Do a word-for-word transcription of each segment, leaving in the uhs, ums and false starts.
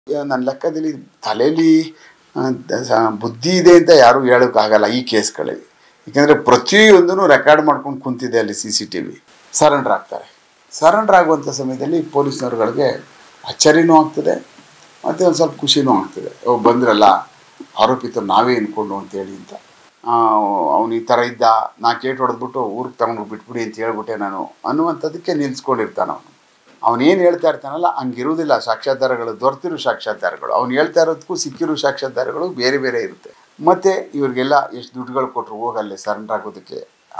ನನ್ನ ಲೆಕ್ಕದಲ್ಲಿ ತಲೆಯಲ್ಲಿ ಬುದ್ಧಿ ಇದೆ ಅಂತ ಯಾರೂ ಹೇಳೋಕ್ಕಾಗಲ್ಲ ಈ ಕೇಸ್ಗಳಲ್ಲಿ. ಏಕೆಂದರೆ ಪ್ರತಿಯೊಂದೂ ರೆಕಾರ್ಡ್ ಮಾಡ್ಕೊಂಡು ಕುಂತಿದೆ ಅಲ್ಲಿ C C T V. Surrender ಆಗ್ತಾರೆ. ಸರೆಂಡರ್ ಆಗುವಂಥ ಸಮಯದಲ್ಲಿ ಪೊಲೀಸ್ನವ್ರುಗಳಿಗೆ ಅಚ್ಚರಿನೂ ಆಗ್ತದೆ ಮತ್ತು ಒಂದು ಸ್ವಲ್ಪ ಖುಷಿನೂ ಆಗ್ತದೆ. ಬಂದ್ರಲ್ಲ ಆರೋಪಿತರು ನಾವೇ ಅಂದ್ಕೊಂಡು ಅಂತೇಳಿ ಅಂತ. ಅವನು ಈ ಥರ ಇದ್ದ, ನಾ ಕೇಟ್ ಹೊಡೆದ್ಬಿಟ್ಟು ಊರಿಗೆ ತಗೊಂಡು ಬಿಟ್ಬಿಡಿ ಅಂತ ಹೇಳ್ಬಿಟ್ಟೆ ನಾನು ಅನ್ನುವಂಥದ್ದಕ್ಕೆ ನಿಲ್ಲಿಸ್ಕೊಂಡಿರ್ತಾನೆ ಅವನು. ಅವನೇನು ಹೇಳ್ತಾ ಇರ್ತಾನಲ್ಲ ಹಂಗಿರುವುದಿಲ್ಲ. ಸಾಕ್ಷ್ಯಾಧಾರಗಳು ದೊರೆತಿರೋ ಸಾಕ್ಷ್ಯಾಧಾರಗಳು ಅವ್ನು ಹೇಳ್ತಾ ಇರೋದಕ್ಕೂ ಸಿಕ್ಕಿರೋ ಸಾಕ್ಷ್ಯಾಧಾರಗಳು ಬೇರೆ ಬೇರೆ ಇರುತ್ತೆ. ಮತ್ತು ಇವ್ರಿಗೆಲ್ಲ ಎಷ್ಟು ದುಡ್ಡುಗಳು ಕೊಟ್ಟರು ಹೋಗಲ್ಲೇ ಸರೆಂಡರ್ ಆಗೋದಕ್ಕೆ,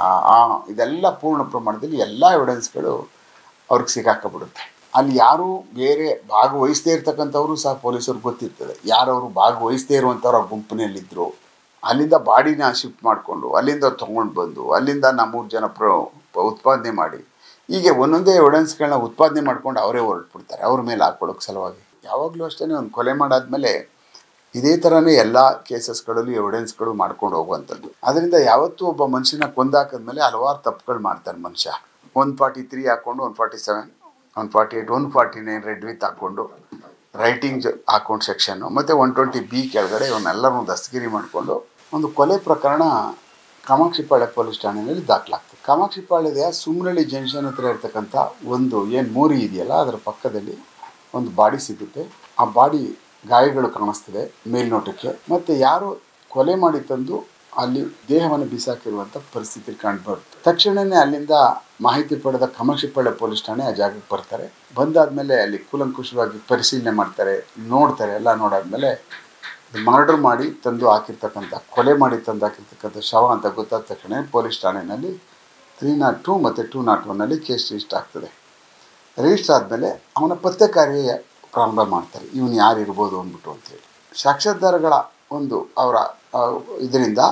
ಇದೆಲ್ಲ ಪೂರ್ಣ ಪ್ರಮಾಣದಲ್ಲಿ ಎಲ್ಲ ಎವಿಡೆನ್ಸ್ಗಳು ಅವ್ರಿಗೆ ಸಿಗಾಕಬಿಡುತ್ತೆ. ಅಲ್ಲಿ ಯಾರು ಬೇರೆ ಭಾಗವಹಿಸದೇ ಇರ್ತಕ್ಕಂಥವ್ರು ಸಹ ಪೊಲೀಸವ್ರಿಗೆ ಗೊತ್ತಿರ್ತದೆ. ಯಾರವರು ಭಾಗವಹಿಸದೇ ಇರುವಂಥವ್ರು ಆ ಗುಂಪಿನಲ್ಲಿದ್ದರು, ಅಲ್ಲಿಂದ ಬಾಡಿನ ಶಿಫ್ಟ್ ಮಾಡಿಕೊಂಡು ಅಲ್ಲಿಂದ ತೊಗೊಂಡು ಬಂದು ಅಲ್ಲಿಂದ ನಮ್ಮೂರು ಜನ ಪ್ರ ಉತ್ಪಾದನೆ ಮಾಡಿ ಹೀಗೆ ಒಂದೊಂದೇ ಎವಿಡೆನ್ಸ್ಗಳನ್ನ ಉತ್ಪಾದನೆ ಮಾಡ್ಕೊಂಡು ಅವರೇ ಹೊರಟ್ಬಿಡ್ತಾರೆ ಅವ್ರ ಮೇಲೆ ಹಾಕ್ಕೊಳೋಕ್ಕೆ ಸಲುವಾಗಿ. ಯಾವಾಗಲೂ ಅಷ್ಟೇ ಒಂದು ಕೊಲೆ ಮಾಡಾದ್ಮೇಲೆ ಇದೇ ಥರನೇ ಎಲ್ಲ ಕೇಸಸ್ಗಳಲ್ಲೂ ಎವಿಡೆನ್ಸ್ಗಳು ಮಾಡ್ಕೊಂಡು ಹೋಗುವಂಥದ್ದು. ಅದರಿಂದ ಯಾವತ್ತೂ ಒಬ್ಬ ಮನುಷ್ಯನ ಕೊಂದಾಕಿದ್ಮೇಲೆ ಹಲವಾರು ತಪ್ಪುಗಳು ಮಾಡ್ತಾನೆ ಮನುಷ್ಯ. ಒನ್ ಫಾರ್ಟಿ ತ್ರೀ ಹಾಕ್ಕೊಂಡು one forty seven one forty eight one forty nine read with ಹಾಕ್ಕೊಂಡು ರೈಟಿಂಗ್ ಹಾಕ್ಕೊಂಡು ಸೆಕ್ಷನ್ನು ಮತ್ತು ಒನ್ ಟ್ವೆಂಟಿ ಬಿ ಕೆಳಗಡೆ ಇವನ್ನೆಲ್ಲರೂ ದಸ್ತಗಿರಿ ಮಾಡಿಕೊಂಡು ಒಂದು ಕೊಲೆ ಪ್ರಕರಣ ಕಾಮಾಕ್ಷಿಪಾಳ್ಯ ಪೊಲೀಸ್ ಠಾಣೆಯಲ್ಲಿ ದಾಖಲಾಗ್ತದೆ. ಕಾಮಾಕ್ಷಿಪಾಳ್ಯದ ಸುಮ್ನಳ್ಳಿ ಜಂಕ್ಷನ್ ಹತ್ರ ಇರ್ತಕ್ಕಂಥ ಒಂದು ಏನು ಮೋರಿ ಇದೆಯಲ್ಲ ಅದರ ಪಕ್ಕದಲ್ಲಿ ಒಂದು ಬಾಡಿ ಸಿಗುತ್ತೆ. ಆ ಬಾಡಿ ಗಾಯಗಳು ಕಾಣಿಸ್ತದೆ ಮೇಲ್ನೋಟಕ್ಕೆ. ಮತ್ತು ಯಾರು ಕೊಲೆ ಮಾಡಿ ತಂದು ಅಲ್ಲಿ ದೇಹವನ್ನು ಬಿಸಾಕಿರುವಂಥ ಪರಿಸ್ಥಿತಿ ಕಂಡುಬರುತ್ತೆ. ತಕ್ಷಣವೇ ಅಲ್ಲಿಂದ ಮಾಹಿತಿ ಪಡೆದ ಕಾಮಾಕ್ಷಿಪಾಳ್ಯ ಪೊಲೀಸ್ ಠಾಣೆ ಆ ಜಾಗಕ್ಕೆ ಬರ್ತಾರೆ. ಬಂದಾದಮೇಲೆ ಅಲ್ಲಿ ಕೂಲಂಕುಷವಾಗಿ ಪರಿಶೀಲನೆ ಮಾಡ್ತಾರೆ, ನೋಡ್ತಾರೆ. ಎಲ್ಲ ನೋಡಾದ್ಮೇಲೆ ಮರ್ಡರ್ ಮಾಡಿ ತಂದು ಹಾಕಿರ್ತಕ್ಕಂಥ ಕೊಲೆ ಮಾಡಿ ತಂದು ಹಾಕಿರ್ತಕ್ಕಂಥ ಶವ ಅಂತ ಗೊತ್ತಾದ ತಕ್ಷಣ ಪೊಲೀಸ್ ಠಾಣೆಯಲ್ಲಿ ತ್ರೀ ನಾಟ್ ಟೂ ಮತ್ತು ಟೂ ನಾಟ್ ಒನ್ನಲ್ಲಿ ಕೇಸ್ ರಿಜಿಸ್ಟರ್ ಆಗ್ತದೆ. ರಿಜಿಸ್ಟರ್ ಆದಮೇಲೆ ಅವನ ಪತ್ತೆ ಕಾರ್ಯ ಪ್ರಾರಂಭ ಮಾಡ್ತಾರೆ. ಇವನು ಯಾರು ಇರ್ಬೋದು ಅಂದ್ಬಿಟ್ಟು ಅಂತೇಳಿ ಸಾಕ್ಷ್ಯಾಧಾರಗಳ ಒಂದು ಅವರ ಇದರಿಂದ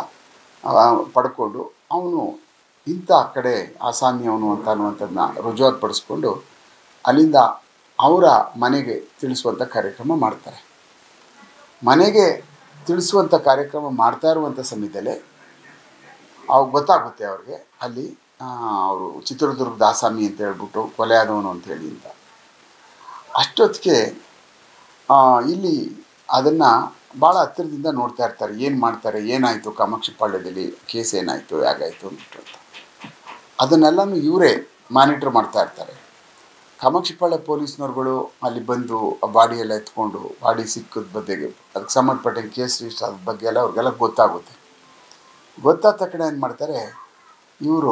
ಪಡ್ಕೊಂಡು ಅವನು ಇಂಥ ಕಡೆ ಆಸಾಮಿಯವನು ಅಂತ ಅನ್ನುವಂಥದ್ದನ್ನ ರುಜುವಾತುಪಡಿಸ್ಕೊಂಡು ಅಲ್ಲಿಂದ ಅವರ ಮನೆಗೆ ತಿಳಿಸುವಂಥ ಕಾರ್ಯಕ್ರಮ ಮಾಡ್ತಾರೆ. ಮನೆಗೆ ತಿಳಿಸುವಂಥ ಕಾರ್ಯಕ್ರಮ ಮಾಡ್ತಾ ಇರುವಂಥ ಸಮಯದಲ್ಲೇ ಅವಾಗ ಗೊತ್ತಾಗುತ್ತೆ ಅವ್ರಿಗೆ ಅಲ್ಲಿ ಅವರು ಚಿತ್ರದುರ್ಗದ ಆಸಾಮಿ ಅಂತ ಹೇಳ್ಬಿಟ್ಟು ಕೊಲೆ ಆದವನು ಅಂತೇಳಿ ಅಂತ. ಅಷ್ಟೊತ್ತಿಗೆ ಇಲ್ಲಿ ಅದನ್ನು ಭಾಳ ಹತ್ತಿರದಿಂದ ನೋಡ್ತಾ ಇರ್ತಾರೆ. ಏನು ಮಾಡ್ತಾರೆ, ಏನಾಯಿತು ಕಾಮಾಕ್ಷಿಪಾಳ್ಯದಲ್ಲಿ ಕೇಸ್ ಏನಾಯಿತು, ಹೇಗಾಯಿತು ಅಂದ್ಬಿಟ್ಟು ಅಂತ ಅದನ್ನೆಲ್ಲನೂ ಇವರೇ ಮಾನಿಟ್ರ್ ಮಾಡ್ತಾ ಇರ್ತಾರೆ. ಕಾಮಾಕ್ಷಿಪಾಳ್ಯ ಪೊಲೀಸ್ನವ್ರುಗಳು ಅಲ್ಲಿ ಬಂದು ಆ ಬಾಡಿಯೆಲ್ಲ ಎತ್ಕೊಂಡು ಬಾಡಿ ಸಿಕ್ಕದ ಬಗ್ಗೆಗೆ ಅದಕ್ಕೆ ಸಂಬಂಧಪಟ್ಟಂಗೆ ಕೇಸ್ ರಿಜಿಸ್ಟರ್ ಆದ ಬಗ್ಗೆ ಎಲ್ಲ ಅವ್ರಿಗೆಲ್ಲ ಗೊತ್ತಾಗುತ್ತೆ. ಗೊತ್ತಾದ ತಕ್ಷಣ ಏನು ಮಾಡ್ತಾರೆ ಇವರು,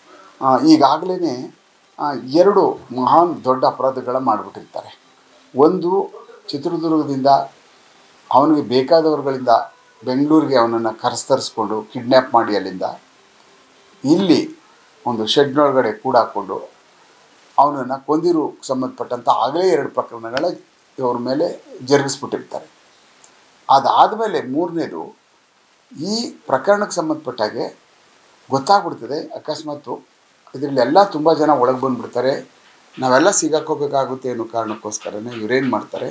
ಈಗಾಗಲೇ ಎರಡು ಮಹಾನ್ ದೊಡ್ಡ ಅಪರಾಧಗಳ ಮಾಡಿಬಿಟ್ಟಿರ್ತಾರೆ. ಒಂದು ಚಿತ್ರದುರ್ಗದಿಂದ ಅವನಿಗೆ ಬೇಕಾದವರುಗಳಿಂದ ಬೆಂಗಳೂರಿಗೆ ಅವನನ್ನು ಕರೆಸ್ತರಿಸ್ಕೊಂಡು ಕಿಡ್ನ್ಯಾಪ್ ಮಾಡಿ ಅಲ್ಲಿಂದ ಇಲ್ಲಿ ಒಂದು ಶೆಡ್ನೊಳಗಡೆ ಕೂಡಾಕ್ಕೊಂಡು ಅವನನ್ನು ಕೊಂದಿರು ಸಂಬಂಧಪಟ್ಟಂಥ ಆಗಲೇ ಎರಡು ಪ್ರಕರಣಗಳ ಇವ್ರ ಮೇಲೆ ಜರುಗಿಸ್ಬಿಟ್ಟಿರ್ತಾರೆ. ಅದಾದಮೇಲೆ ಮೂರನೇದು ಈ ಪ್ರಕರಣಕ್ಕೆ ಸಂಬಂಧಪಟ್ಟಾಗೆ ಗೊತ್ತಾಗ್ಬಿಡ್ತದೆ. ಅಕಸ್ಮಾತು ಇದರಲ್ಲೆಲ್ಲ ತುಂಬ ಜನ ಒಳಗೆ ಬಂದುಬಿಡ್ತಾರೆ, ನಾವೆಲ್ಲ ಸಿಗಾಕೋಬೇಕಾಗುತ್ತೆ ಅನ್ನೋ ಕಾರಣಕ್ಕೋಸ್ಕರನೇ ಇವರೇನು ಮಾಡ್ತಾರೆ,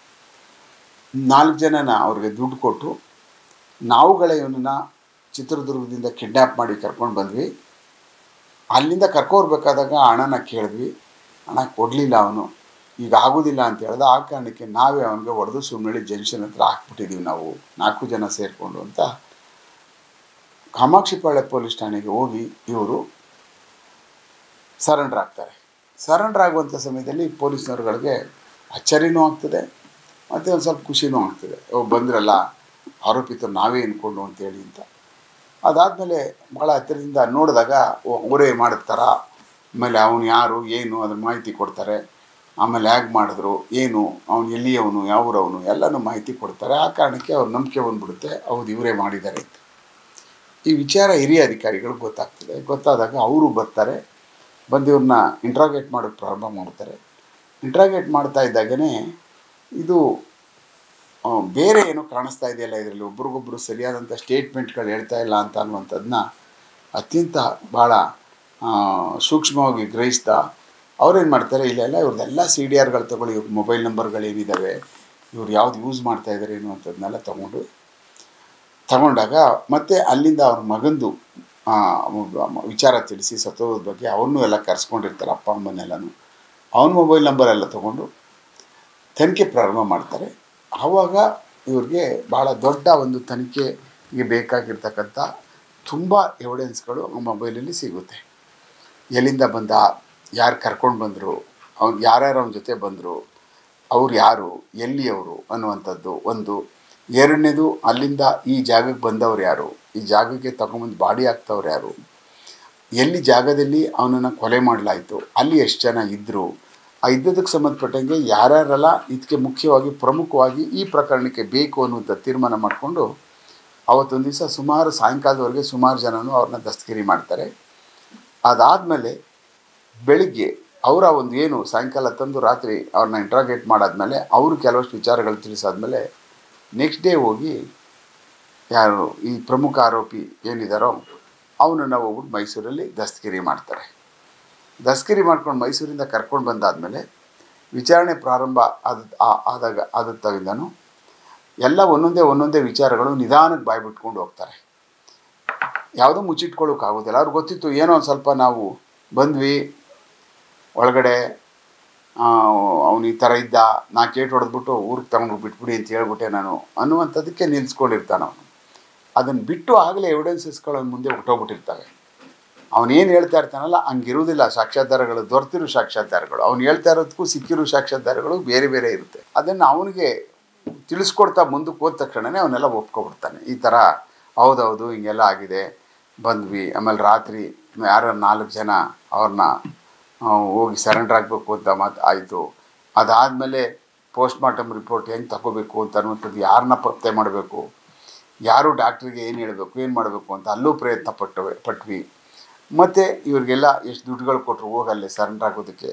ನಾಲ್ಕು ಜನನ ಅವ್ರಿಗೆ ದುಡ್ಡು ಕೊಟ್ಟು ನಾವುಗಳೇ ಇವನನ್ನು ಚಿತ್ರದುರ್ಗದಿಂದ ಕಿಡ್ನ್ಯಾಪ್ ಮಾಡಿ ಕರ್ಕೊಂಡು ಬಂದ್ವಿ, ಅಲ್ಲಿಂದ ಕರ್ಕೊರ್ಬೇಕಾದಾಗ ಹಣನ ಕೇಳಿದ್ವಿ, ಹಣ ಕೊಡಲಿಲ್ಲ ಅವನು, ಈಗ ಆಗೋದಿಲ್ಲ ಅಂತ ಹೇಳ್ದ. ಆ ಕಾರಣಕ್ಕೆ ನಾವೇ ಅವನಿಗೆ ಹೊಡೆದು ಸುಮ್ನಳ್ಳಿ ಜಂಕ್ಷನ್ ಹತ್ರ ಹಾಕ್ಬಿಟ್ಟಿದ್ದೀವಿ ನಾವು ನಾಲ್ಕು ಜನ ಸೇರಿಕೊಂಡು ಅಂತ ಕಾಮಾಕ್ಷಿಪಾಳ್ಯ ಪೊಲೀಸ್ ಠಾಣೆಗೆ ಹೋಗಿ ಇವರು ಸರೆಂಡರ್ ಆಗ್ತಾರೆ. ಸರೆಂಡರ್ ಆಗುವಂಥ ಸಮಯದಲ್ಲಿ ಪೊಲೀಸ್ನವ್ರುಗಳಿಗೆ ಅಚ್ಚರಿನೂ ಆಗ್ತದೆ ಮತ್ತು ಒಂದು ಸ್ವಲ್ಪ ಖುಷಿನೂ ಆಗ್ತದೆ. ಬಂದ್ರಲ್ಲ ಆರೋಪಿತರು ನಾವೇ ಅಂದ್ಕೊಂಡು ಅಂತೇಳಿ ಅಂತ. ಅದಾದಮೇಲೆ ಭಾಳ ಹತ್ತಿರದಿಂದ ನೋಡಿದಾಗ ಅವರೇ ಮಾಡ್ತಾರ. ಆಮೇಲೆ ಅವನು ಯಾರು ಏನು ಅದ್ರ ಮಾಹಿತಿ ಕೊಡ್ತಾರೆ. ಆಮೇಲೆ ಹೇಗೆ ಮಾಡಿದ್ರು, ಏನು ಅವನು ಎಲ್ಲಿಯವನು, ಯಾವೂರವನು ಎಲ್ಲನೂ ಮಾಹಿತಿ ಕೊಡ್ತಾರೆ. ಆ ಕಾರಣಕ್ಕೆ ಅವ್ರ ನಂಬಿಕೆ ಬಂದುಬಿಡುತ್ತೆ, ಹೌದು ಇವರೇ ಮಾಡಿದ್ದಾರೆ ಅಂತ. ಈ ವಿಚಾರ ಹಿರಿಯ ಅಧಿಕಾರಿಗಳಿಗೆ ಗೊತ್ತಾಗ್ತದೆ. ಗೊತ್ತಾದಾಗ ಅವರು ಬರ್ತಾರೆ, ಬಂದು ಇವ್ರನ್ನ ಇಂಟ್ರಾಗೇಟ್ ಮಾಡೋಕ್ಕೆ ಪ್ರಾರಂಭ ಮಾಡ್ತಾರೆ. ಇಂಟ್ರಾಗೇಟ್ ಮಾಡ್ತಾ ಇದ್ದಾಗೇ ಇದು ಬೇರೆ ಏನೋ ಕಾಣಿಸ್ತಾ ಇದೆಯಲ್ಲ ಇದರಲ್ಲಿ, ಒಬ್ರಿಗೊಬ್ಬರು ಸರಿಯಾದಂಥ ಸ್ಟೇಟ್ಮೆಂಟ್ಗಳು ಹೇಳ್ತಾ ಇಲ್ಲ ಅಂತ ಅನ್ನುವಂಥದ್ದನ್ನ ಅತ್ಯಂತ ಭಾಳ ಸೂಕ್ಷ್ಮವಾಗಿ ಗ್ರಹಿಸ್ತಾ ಅವ್ರೇನು ಮಾಡ್ತಾರೆ, ಇಲ್ಲೆಲ್ಲ ಇವ್ರದ್ದೆಲ್ಲ ಸಿ ಡಿ ಆರ್ಗಳು ತೊಗೊಳ್ಳಿ, ಇವ್ರ ಮೊಬೈಲ್ ನಂಬರ್ಗಳೇನಿದ್ದಾವೆ, ಇವ್ರು ಯಾವ್ದು ಯೂಸ್ ಮಾಡ್ತಾಯಿದ್ದಾರೆ ಅನ್ನುವಂಥದ್ದನ್ನೆಲ್ಲ ತೊಗೊಂಡು ತಗೊಂಡಾಗ ಮತ್ತು ಅಲ್ಲಿಂದ ಅವ್ರ ಮಗಂದು ವಿಚಾರ ತಿಳಿಸಿ ಸತ್ತೋದ ಬಗ್ಗೆ ಅವನ್ನೂ ಎಲ್ಲ ಕರೆಸ್ಕೊಂಡಿರ್ತಾರೆ, ಅಪ್ಪ ಅಮ್ಮನೆಲ್ಲನೂ. ಅವನ ಮೊಬೈಲ್ ನಂಬರೆಲ್ಲ ತೊಗೊಂಡು ತನಿಖೆ ಪ್ರಾರಂಭ ಮಾಡ್ತಾರೆ. ಆವಾಗ ಇವ್ರಿಗೆ ಭಾಳ ದೊಡ್ಡ ಒಂದು ತನಿಖೆಗೆ ಬೇಕಾಗಿರ್ತಕ್ಕಂಥ ತುಂಬ ಎವಿಡೆನ್ಸ್ಗಳು ಮೊಬೈಲಲ್ಲಿ ಸಿಗುತ್ತೆ. ಎಲ್ಲಿಂದ ಬಂದ, ಯಾರು ಕರ್ಕೊಂಡು ಬಂದರು, ಅವ್ನು ಯಾರ್ಯಾರು ಅವನ ಜೊತೆ ಬಂದರು, ಅವ್ರು ಯಾರು, ಎಲ್ಲಿಯವರು ಅನ್ನುವಂಥದ್ದು ಒಂದು. ಎರಡನೇದು, ಅಲ್ಲಿಂದ ಈ ಜಾಗಕ್ಕೆ ಬಂದವ್ರು ಯಾರು, ಈ ಜಾಗಕ್ಕೆ ತಗೊಂಬಂದು ಬಾಡಿ ಹಾಕ್ತವ್ರು ಯಾರು, ಎಲ್ಲಿ ಜಾಗದಲ್ಲಿ ಅವನನ್ನು ಕೊಲೆ ಮಾಡಲಾಯಿತು, ಅಲ್ಲಿ ಎಷ್ಟು ಜನ ಇದ್ದರು, ಆ ಇದ್ದದಕ್ಕೆ ಸಂಬಂಧಪಟ್ಟಂಗೆ ಯಾರ್ಯಾರೆಲ್ಲ ಇದಕ್ಕೆ ಮುಖ್ಯವಾಗಿ ಪ್ರಮುಖವಾಗಿ ಈ ಪ್ರಕರಣಕ್ಕೆ ಬೇಕು ಅನ್ನುವಂಥ ತೀರ್ಮಾನ ಮಾಡಿಕೊಂಡು ಅವತ್ತೊಂದು ದಿವಸ ಸುಮಾರು ಸಾಯಂಕಾಲದವರೆಗೆ ಸುಮಾರು ಜನನು ಅವ್ರನ್ನ ದಸ್ತಗಿರಿ ಮಾಡ್ತಾರೆ. ಅದಾದಮೇಲೆ ಬೆಳಿಗ್ಗೆ ಅವರ ಒಂದು ಏನು ಸಾಯಂಕಾಲ ತಂದು ರಾತ್ರಿ ಅವ್ರನ್ನ ಇಂಟ್ರಾಗೇಟ್ ಮಾಡಾದ್ಮೇಲೆ ಅವರು ಕೆಲವಷ್ಟು ವಿಚಾರಗಳು ತಿಳಿಸಾದ್ಮೇಲೆ ನೆಕ್ಸ್ಟ್ ಡೇ ಹೋಗಿ ಯಾರು ಈ ಪ್ರಮುಖ ಆರೋಪಿ ಏನಿದ್ದಾರೋ ಅವನನ್ನು ಹೋಗ್ಬಿಟ್ಟು ಮೈಸೂರಲ್ಲಿ ದಸ್ತಗಿರಿ ಮಾಡ್ತಾರೆ. ದಸ್ತಗಿರಿ ಮಾಡ್ಕೊಂಡು ಮೈಸೂರಿಂದ ಕರ್ಕೊಂಡು ಬಂದಾದಮೇಲೆ ವಿಚಾರಣೆ ಪ್ರಾರಂಭ ಆದ ಆದಾಗ ಆದ ತಗಿಂದನೂ ಎಲ್ಲ ಒಂದೊಂದೇ ಒಂದೊಂದೇ ವಿಚಾರಗಳು ನಿಧಾನಕ್ಕೆ ಬಾಯಿ ಬಿಟ್ಕೊಂಡು ಹೋಗ್ತಾರೆ. ಯಾವುದೂ ಮುಚ್ಚಿಟ್ಕೊಳ್ಳೋಕ್ಕಾಗೋದಿಲ್ಲ. ಅವ್ರಿಗೆ ಗೊತ್ತಿತ್ತು ಏನೋ ಒಂದು ಸ್ವಲ್ಪ ನಾವು ಬಂದ್ವಿ ಒಳಗಡೆ, ಅವನು ಈ ಥರ ಇದ್ದ, ನಾ ಕೇಟ್ ಹೊಡೆದ್ಬಿಟ್ಟು ಊರಿಗೆ ತಗೊಂಡು ಬಿಟ್ಬಿಡಿ ಅಂತ ಹೇಳ್ಬಿಟ್ಟೆ ನಾನು ಅನ್ನುವಂಥದ್ದಕ್ಕೆ ನಿಲ್ಲಿಸ್ಕೊಂಡಿರ್ತಾನೆ ಅವನು. ಅದನ್ನು ಬಿಟ್ಟು ಆಗಲೇ ಎವಿಡೆನ್ಸಸ್ಗಳು ಅವನ ಮುಂದೆ ಹುಟ್ಟೋಗ್ಬಿಟ್ಟಿರ್ತವೆ. ಅವನೇನು ಹೇಳ್ತಾ ಇರ್ತಾನಲ್ಲ ಹಂಗಿರುವುದಿಲ್ಲ. ಸಾಕ್ಷ್ಯಾಧಾರಗಳು ದೊರೆತಿರೋ ಸಾಕ್ಷ್ಯಾಧಾರಗಳು ಅವ್ನು ಹೇಳ್ತಾ ಇರೋದಕ್ಕೂ ಸಿಕ್ಕಿರೋ ಸಾಕ್ಷ್ಯಾಧಾರಗಳು ಬೇರೆ ಬೇರೆ ಇರುತ್ತೆ. ಅದನ್ನು ಅವನಿಗೆ ತಿಳಿಸ್ಕೊಡ್ತಾ ಮುಂದಕ್ಕೆ ಹೋದ ತಕ್ಷಣವೇ ಅವನ್ನೆಲ್ಲ ಒಪ್ಕೊಬಿಡ್ತಾನೆ. ಈ ಥರ ಹೌದೌದು ಹಿಂಗೆಲ್ಲ ಆಗಿದೆ, ಬಂದ್ವಿ, ಆಮೇಲೆ ರಾತ್ರಿ ಯಾರು ನಾಲ್ಕು ಜನ ಅವ್ರನ್ನ ಹೋಗಿ ಸರೆಂಡರ್ ಆಗಬೇಕು ಅಂತ ಮಾತು ಆಯಿತು. ಅದಾದಮೇಲೆ ಪೋಸ್ಟ್ ಮಾರ್ಟಮ್ ರಿಪೋರ್ಟ್ ಹೆಂಗೆ ತಗೋಬೇಕು ಅಂತ ಅನ್ನುವಂಥದ್ದು, ಯಾರನ್ನ ಪತ್ತೆ ಮಾಡಬೇಕು, ಯಾರು ಡಾಕ್ಟ್ರಿಗೆ ಏನು ಹೇಳಬೇಕು, ಏನು ಮಾಡಬೇಕು ಅಂತ ಅಲ್ಲೂ ಪ್ರಯತ್ನ ಪಟ್ಟವೆ ಪಟ್ವಿ ಮತ್ತು ಇವ್ರಿಗೆಲ್ಲ ಎಷ್ಟು ದುಡ್ಡುಗಳು ಕೊಟ್ಟರು ಹೋಗಲ್ಲೇ ಸರೆಂಡರ್ ಆಗೋದಕ್ಕೆ.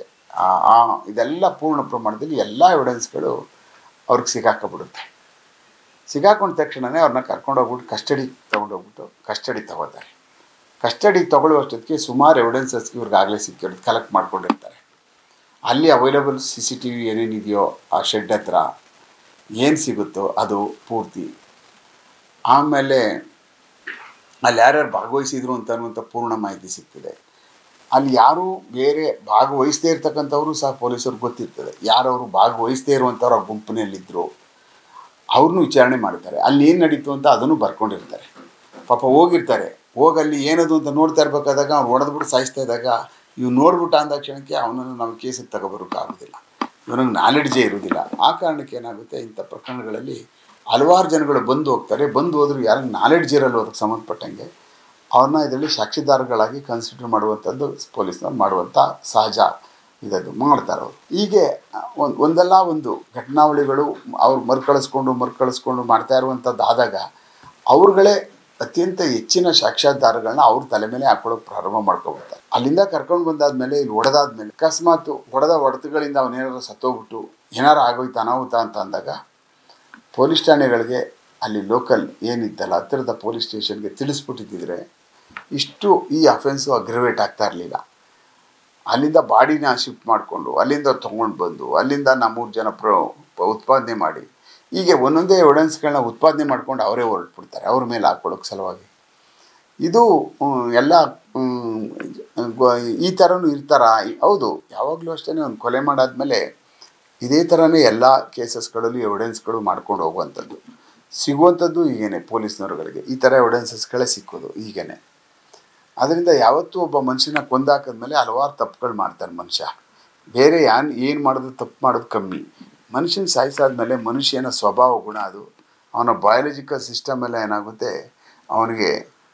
ಇದೆಲ್ಲ ಪೂರ್ಣ ಪ್ರಮಾಣದಲ್ಲಿ ಎಲ್ಲ ಎವಿಡೆನ್ಸ್ಗಳು ಅವ್ರಿಗೆ ಸಿಗಾಕೊಂಡ್ಬಿಡುತ್ತೆ. ಸಿಗಾಕೊಂಡ ತಕ್ಷಣವೇ ಅವ್ರನ್ನ ಕರ್ಕೊಂಡೋಗ್ಬಿಟ್ಟು ಕಸ್ಟಡಿ ತೊಗೊಂಡೋಗ್ಬಿಟ್ಟು ಕಸ್ಟಡಿ ತಗೋತಾರೆ. ಕಸ್ಟಡಿ ತೊಗೊಳ್ಳುವಷ್ಟೊತ್ತಿಗೆ ಸುಮಾರು ಎವಿಡೆನ್ಸಸ್ಗೆ ಇವ್ರಿಗೆ ಆಗಲೇ ಸಿಕ್ಕಿರೋದು ಕಲೆಕ್ಟ್ ಮಾಡ್ಕೊಂಡಿರ್ತಾರೆ. ಅಲ್ಲಿ available C C T V ಏನೇನಿದೆಯೋ ಆ ಶೆಡ್ ಹತ್ರ ಏನು ಸಿಗುತ್ತೋ ಅದು ಪೂರ್ತಿ, ಆಮೇಲೆ ಅಲ್ಲಿ ಯಾರ್ಯಾರು ಭಾಗವಹಿಸಿದ್ರು ಅಂತ ಅನ್ನುವಂಥ ಪೂರ್ಣ ಮಾಹಿತಿ ಸಿಗ್ತದೆ. ಅಲ್ಲಿ ಯಾರು ಬೇರೆ ಭಾಗವಹಿಸದೇ ಇರ್ತಕ್ಕಂಥವ್ರು ಸಹ ಪೊಲೀಸರಿಗೆ ಗೊತ್ತಿರ್ತದೆ. ಯಾರವರು ಭಾಗವಹಿಸದೇ ಇರುವಂಥವ್ರು ಆ ಗುಂಪಿನಲ್ಲಿದ್ದರು ಅವ್ರನ್ನೂ ವಿಚಾರಣೆ ಮಾಡ್ತಾರೆ. ಅಲ್ಲಿ ಏನು ನಡೀತು ಅಂತ ಅದನ್ನು ಬರ್ಕೊಂಡಿರ್ತಾರೆ. ಪಾಪ ಹೋಗಿರ್ತಾರೆ, ಹೋಗಲ್ಲಿ ಏನದು ಅಂತ ನೋಡ್ತಾ ಇರ್ಬೇಕಾದಾಗ ಅವ್ನು ಹೊಡೆದ್ಬಿಟ್ಟು ಸಾಯಿಸ್ತಾ ಇದ್ದಾಗ ಇವು ನೋಡ್ಬಿಟ್ಟು ಅಂದ ಕ್ಷಣಕ್ಕೆ ಅವನನ್ನು ನಾವು ಕೇಸಿಗೆ ತಗೊಬರೋಕ್ಕಾಗೋದಿಲ್ಲ, ಇವನಿಗೆ ನಾಲೆಡ್ಜೇ ಇರೋದಿಲ್ಲ. ಆ ಕಾರಣಕ್ಕೆ ಏನಾಗುತ್ತೆ, ಇಂಥ ಪ್ರಕರಣಗಳಲ್ಲಿ ಹಲವಾರು ಜನಗಳು ಬಂದು ಹೋಗ್ತಾರೆ. ಬಂದು ಹೋದರೂ ಯಾರಿಗೆ ನಾಲೆಡ್ಜ್ ಇರಲ್ಲ ಅದಕ್ಕೆ ಸಂಬಂಧಪಟ್ಟಂಗೆ ಅವ್ರನ್ನ ಇದರಲ್ಲಿ ಸಾಕ್ಷಿದಾರಗಳಾಗಿ ಕನ್ಸಿಡರ್ ಮಾಡುವಂಥದ್ದು ಪೊಲೀಸ್ನವ್ರು ಮಾಡುವಂಥ ಸಹಜ ಇದದು ಮಾಡ್ತಾರೆ ಅವರು. ಹೀಗೆ ಒಂದು ಒಂದಲ್ಲ ಒಂದು ಘಟನಾವಳಿಗಳು ಅವ್ರು ಮರುಕಳಿಸ್ಕೊಂಡು ಮರುಕಳಿಸ್ಕೊಂಡು ಮಾಡ್ತಾ ಇರುವಂಥದ್ದು ಆದಾಗ ಅವ್ರುಗಳೇ ಅತ್ಯಂತ ಹೆಚ್ಚಿನ ಸಾಕ್ಷ್ಯಾಧಾರಗಳನ್ನ ಅವ್ರ ತಲೆ ಮೇಲೆ ಹಾಕೊಳ್ಳೋಕೆ ಪ್ರಾರಂಭ ಮಾಡ್ಕೊಬಿಡ್ತಾರೆ. ಅಲ್ಲಿಂದ ಕರ್ಕೊಂಡು ಬಂದಾದ್ಮೇಲೆ ಇಲ್ಲಿ ಹೊಡೆದಾದ್ಮೇಲೆ ಅಕಸ್ಮಾತ್ ಹೊಡೆದ ಹೊಡೆತಗಳಿಂದ ಅವನೇನಾದ್ರು ಸತ್ತೋಗ್ಬಿಟ್ಟು ಏನಾರು ಆಗೋಯ್ತು ಅನಾಹುತ ಅಂತ ಅಂದಾಗ ಪೊಲೀಸ್ ಠಾಣೆಗಳಿಗೆ ಅಲ್ಲಿ ಲೋಕಲ್ ಏನಿತ್ತಲ್ಲ ಹತ್ತಿರದ ಪೊಲೀಸ್ ಸ್ಟೇಷನ್ಗೆ ತಿಳಿಸ್ಬಿಟ್ಟಿದ್ದರೆ ಇಷ್ಟು ಈ ಅಫೆನ್ಸು ಅಗ್ರವೇಟ್ ಆಗ್ತಾ ಇರಲಿಲ್ಲ. ಅಲ್ಲಿಂದ ಬಾಡಿನ ಶಿಫ್ಟ್ ಮಾಡಿಕೊಂಡು ಅಲ್ಲಿಂದ ತೊಗೊಂಡು ಬಂದು ಅಲ್ಲಿಂದ ನಮ್ಮೂರು ಜನ ಪ್ರ ಉತ್ಪಾದನೆ ಮಾಡಿ ಹೀಗೆ ಒಂದೊಂದೇ ಎವಿಡೆನ್ಸ್ಗಳನ್ನ ಉತ್ಪಾದನೆ ಮಾಡ್ಕೊಂಡು ಅವರೇ ಹೊರಟ್ಬಿಡ್ತಾರೆ ಅವ್ರ ಮೇಲೆ ಹಾಕ್ಕೊಳ್ಳೋಕೆ ಸಲುವಾಗಿ. ಇದು ಎಲ್ಲ ಈ ಥರನೂ ಇರ್ತಾರ? ಹೌದು, ಯಾವಾಗಲೂ ಅಷ್ಟೇ. ಒಂದು ಕೊಲೆ ಮಾಡಾದ್ಮೇಲೆ ಇದೇ ಥರನೇ ಎಲ್ಲ ಕೇಸಸ್ಗಳಲ್ಲೂ ಎವಿಡೆನ್ಸ್ಗಳು ಮಾಡ್ಕೊಂಡು ಹೋಗುವಂಥದ್ದು ಸಿಗುವಂಥದ್ದು ಹೀಗೇ ಪೊಲೀಸ್ನವ್ರುಗಳಿಗೆ ಈ ಥರ ಎವಿಡೆನ್ಸಸ್ಗಳೇ ಸಿಕ್ಕೋದು ಹೀಗೇ. ಅದರಿಂದ ಯಾವತ್ತೂ ಒಬ್ಬ ಮನುಷ್ಯನ ಕೊಂದಾಕಿದ್ಮೇಲೆ ಹಲವಾರು ತಪ್ಪುಗಳು ಮಾಡ್ತಾನೆ ಮನುಷ್ಯ. ಬೇರೆ ಯಾನ್ ಏನು ಮಾಡೋದು ತಪ್ಪು ಮಾಡೋದು ಕಮ್ಮಿ. ಮನುಷ್ಯನ ಸಾಯಿಸಾದ್ಮೇಲೆ ಮನುಷ್ಯನ ಸ್ವಭಾವ ಗುಣ ಅದು ಅವನ ಬಯಾಲಜಿಕಲ್ ಸಿಸ್ಟಮ್ ಎಲ್ಲ ಏನಾಗುತ್ತೆ, ಅವನಿಗೆ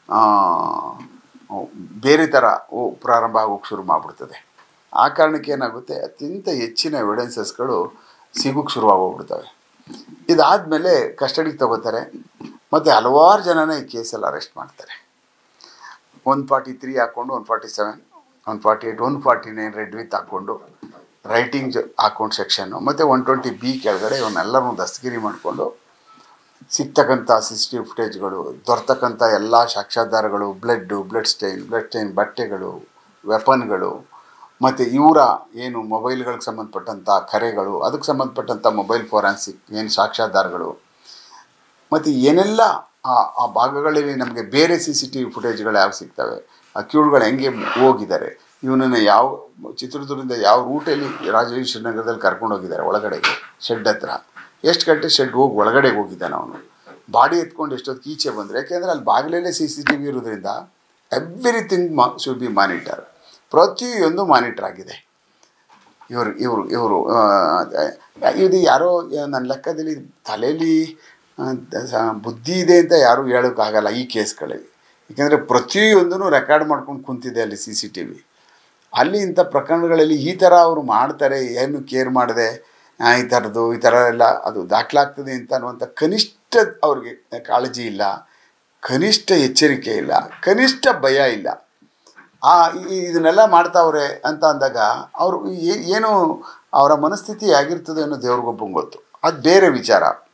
ಬೇರೆ ಥರ ಓ ಪ್ರಾರಂಭ ಆಗೋಕ್ಕೆ ಶುರು ಮಾಡಿಬಿಡ್ತದೆ. ಆ ಕಾರಣಕ್ಕೆ ಏನಾಗುತ್ತೆ, ಅತ್ಯಂತ ಹೆಚ್ಚಿನ ಎವಿಡೆನ್ಸಸ್ಗಳು ಸಿಗೋಕ್ಕೆ ಶುರುವಾಗೋಗ್ಬಿಡ್ತವೆ. ಇದಾದಮೇಲೆ ಕಸ್ಟಡಿಗೆ ತಗೋತಾರೆ ಮತ್ತು ಹಲವಾರು ಜನನ ಈ ಕೇಸಲ್ಲಿ ಅರೆಸ್ಟ್ ಮಾಡ್ತಾರೆ. ಒನ್ ಫಾರ್ಟಿ ತ್ರೀ ಹಾಕ್ಕೊಂಡು one forty seven one forty eight one forty nine read with ಹಾಕ್ಕೊಂಡು ರೈಟಿಂಗ್ ಹಾಕ್ಕೊಂಡು ಸೆಕ್ಷನ್ನು ಮತ್ತು ಒನ್ ಟ್ವೆಂಟಿ ಬಿ ಕೆಳಗಡೆ ಇವನ್ನೆಲ್ಲರೂ ದಸ್ತಗಿರಿ ಮಾಡಿಕೊಂಡು ಸಿಗ್ತಕ್ಕಂಥ ಸಿ ಸಿ ಟಿ ವಿ ಫುಟೇಜ್ಗಳು, ದೊರೆತಕ್ಕಂಥ ಎಲ್ಲ ಸಾಕ್ಷ್ಯಾಧಾರಗಳು, blood, blood stain blood stain ಬಟ್ಟೆಗಳು, ವೆಪನ್ಗಳು ಮತ್ತು ಇವರ ಏನು ಮೊಬೈಲ್ಗಳಿಗೆ ಸಂಬಂಧಪಟ್ಟಂಥ ಕರೆಗಳು, ಅದಕ್ಕೆ ಸಂಬಂಧಪಟ್ಟಂಥ ಮೊಬೈಲ್ ಫೋರೆನ್ಸಿಕ್ ಏನು ಸಾಕ್ಷ್ಯಾಧಾರಗಳು ಮತ್ತು ಏನೆಲ್ಲ ಆ ಆ ಭಾಗಗಳಲ್ಲಿ ನಮಗೆ ಬೇರೆ ಸಿ ಸಿ ಟಿ ವಿ ಫುಟೇಜ್ಗಳು ಯಾವ ಸಿಗ್ತವೆ, ಆ ಕ್ಯೂಡ್ಗಳು ಹೆಂಗೆ ಹೋಗಿದ್ದಾರೆ, ಇವನನ್ನು ಯಾವ ಚಿತ್ರದುರ್ಗದಿಂದ ಯಾವ ರೂಟಲ್ಲಿ ರಾಜೇಶ್ವರಿ ನಗರದಲ್ಲಿ ಕರ್ಕೊಂಡು ಹೋಗಿದ್ದಾರೆ ಒಳಗಡೆಗೆ ಶೆಡ್ ಹತ್ರ, ಎಷ್ಟು ಗಂಟೆ ಶೆಡ್ ಹೋಗಿ ಒಳಗಡೆ ಹೋಗಿದ್ದಾನೆ ಅವನು, ಬಾಡಿ ಎತ್ಕೊಂಡು ಎಷ್ಟೊತ್ತು ಈಚೆ ಬಂದರೆ, ಯಾಕೆಂದರೆ ಅಲ್ಲಿ ಬಾಗಿಲಲ್ಲೇ ಸಿ ಸಿ ಟಿ ವಿ ಇರೋದ್ರಿಂದ ಎವ್ರಿಥಿಂಗ್ ಮಾ ಶುಡ್ ಬಿ ಮಾನಿಟರ್, ಪ್ರತಿಯೊಂದು ಮಾನಿಟರ್ ಆಗಿದೆ. ಇವರು ಇವರು ಇವರು ಇದು ಯಾರೋ ನನ್ನ ಲೆಕ್ಕದಲ್ಲಿ ತಲೆಯಲ್ಲಿ ಬುದ್ಧಿ ಇದೆ ಅಂತ ಯಾರೂ ಹೇಳೋಕ್ಕಾಗಲ್ಲ ಈ ಕೇಸ್ಗಳಲ್ಲಿ, ಏಕೆಂದರೆ ಪ್ರತಿಯೊಂದೂ ರೆಕಾರ್ಡ್ ಮಾಡ್ಕೊಂಡು ಕುಂತಿದೆ ಅಲ್ಲಿ ಸಿ ಸಿ ಟಿ ವಿ. ಅಲ್ಲಿ ಇಂಥ ಪ್ರಕರಣಗಳಲ್ಲಿ ಈ ಥರ ಅವರು ಮಾಡ್ತಾರೆ, ಏನು ಕೇರ್ ಮಾಡದೆ ಈ ಥರದ್ದು ಈ ಥರ ಎಲ್ಲ ಅದು ದಾಖಲಾಗ್ತದೆ ಅಂತ ಅನ್ನುವಂಥ ಕನಿಷ್ಠ ಅವ್ರಿಗೆ ಕಾಳಜಿ ಇಲ್ಲ, ಕನಿಷ್ಠ ಎಚ್ಚರಿಕೆ ಇಲ್ಲ, ಕನಿಷ್ಠ ಭಯ ಇಲ್ಲ. ಆ ಇದನ್ನೆಲ್ಲ ಮಾಡ್ತಾವ್ರೆ ಅಂತ ಅಂದಾಗ ಅವರು ಏನು ಅವರ ಮನಸ್ಥಿತಿ ಆಗಿರ್ತದೆ ಅನ್ನೋ ದೇವ್ರಿಗೊಬ್ಬಂಗೆ ಗೊತ್ತು, ಅದು ಬೇರೆ ವಿಚಾರ.